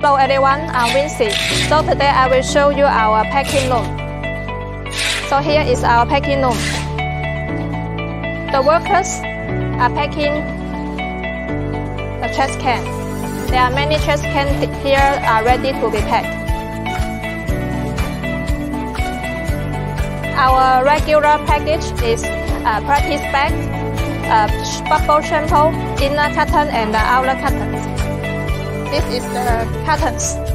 Hello everyone, I'm Vinci. So today I will show you our packing room. So here is our packing room. The workers are packing the trash can. There are many trash cans here are ready to be packed. Our regular package is practice bag, bubble shampoo, inner carton and outer carton. This is the cartons.